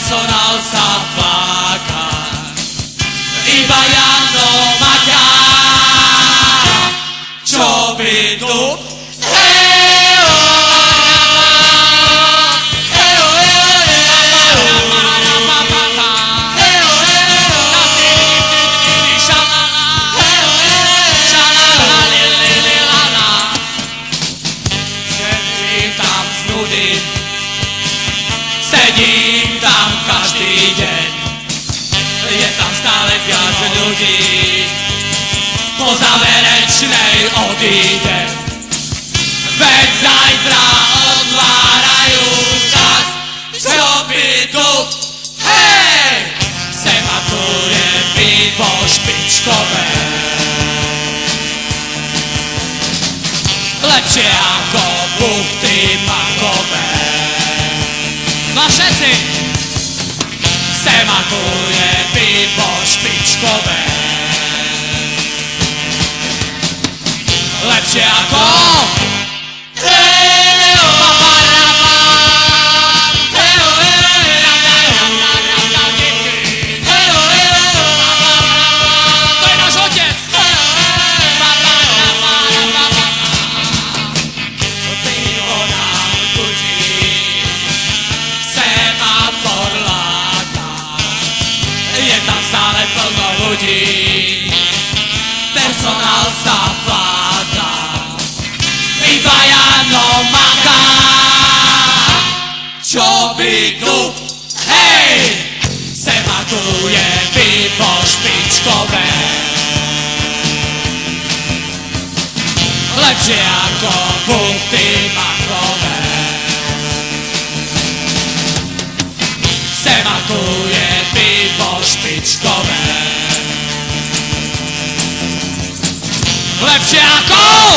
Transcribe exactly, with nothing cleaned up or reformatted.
personál sa fláka, iba Jano maká. Čo by tu? Sedím tam každý deň, je tam stále viac ľudí, po záverečnej odídem, veď zajtra otvárajú čas, čo by tu, hej, sema tu je pivo špičkové, lepšie ako buchty makové. No všetci, sema tu je pivo špičkové, lepšie ako to je náš otec. Pivo nám chutí, semafor láta, je tam stále plno ľudí, personál sa vláda, iba Jano maká. Čo by tu, hej, sema tu je pivo špičkové, lepšie ako buchty makové. Sema tu je pivo špičkové, lepšie ako